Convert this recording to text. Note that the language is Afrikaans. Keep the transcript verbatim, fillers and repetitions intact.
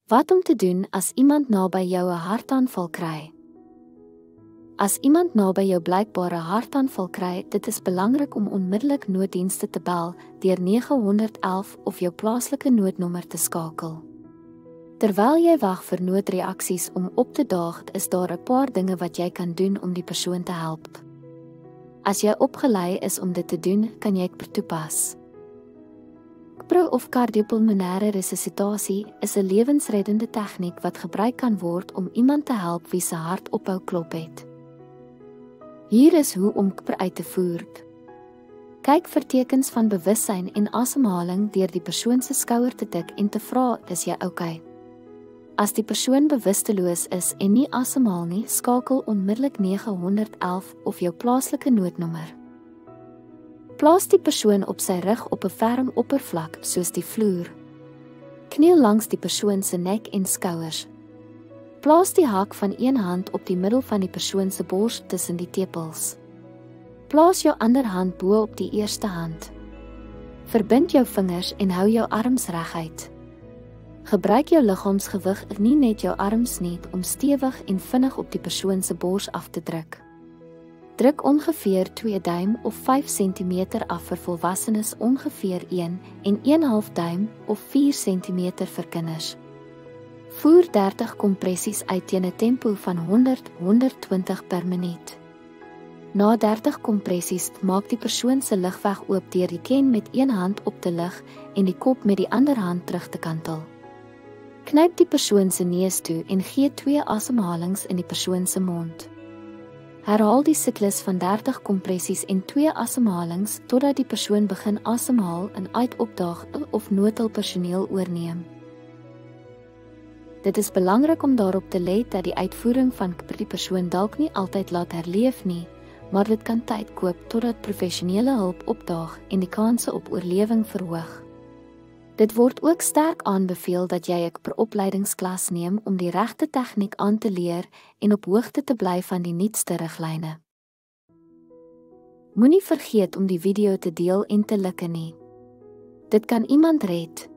Wat om te doen as iemand naby jou 'n hartaanval kry? As iemand naby jou blykbaar 'n hartaanval kry, dit is belangrik om onmiddellik nooddienste te bel deur nege een een of jou plaaslike noodnommer te skakel. Terwyl jy wag vir noodreaksies om op te daag, is daar 'n paar dinge wat jy kan doen om die persoon te help. As jy opgelei is om dit te doen, kan jy dit toepas. Pro- of kardiopulmonêre resusitasie is 'n lewensreddende tegniek wat gebruik kan word om iemand te help wie se hart ophou klop het. Hier is hoe om K P R uit te voer. Kyk vir tekens van bewussyn en asemhaling deur die persoon se skouer te tik en te vra, is jy oukei? As die persoon bewusteloos is en nie asemhaal nie, skakel onmiddellik nege een een of jou plaaslike noodnommer. Plaas die persoon op sy rug op 'n ferm oppervlak soos die vloer. Kniel langs die persoon se nek en skouers. Plaas die hak van een hand op die middel van die persoon se bors tussen die tepels. Plaas jou ander hand bo op die eerste hand. Verbind jou vingers en hou jou arms reguit. Gebruik jou liggaamsgewig, nie net jou arms nie, om stewig en vinnig op die persoon se bors af te druk. Druk ongeveer twee duim of vyf sentimeter af vir volwassenes, ongeveer een en een half duim of vier sentimeter vir kinders. Voer dertig kompressies uit teen 'n tempo van honderd tot honderdtwintig per minuut. Na dertig kompressies maak die persoon se lugweg oop deur die ken met een hand op te lig en die kop met die ander hand terug te kantel. Knyp die persoon se neus toe en gee twee asemhalings in die persoon se mond. Herhaal die siklus van dertig kompressies en twee asemhalings totdat die persoon begin asemhaal en uit opdaag of noodhulppersoneel oorneem. Dit is belangrik om daarop te let dat die uitvoering van K P R die persoon dalk nie altyd laat herleef nie, maar dit kan tyd koop totdat professionele hulp opdaag en die kanse op oorlewing verhoog. Dit word ook sterk aanbeveel dat jy 'n K P R opleidingsklas neem om die regte tegniek aan te leer en op hoogte te bly van die nuutste riglyne. Moenie vergeet om die video te deel en te like nie. Dit kan iemand red.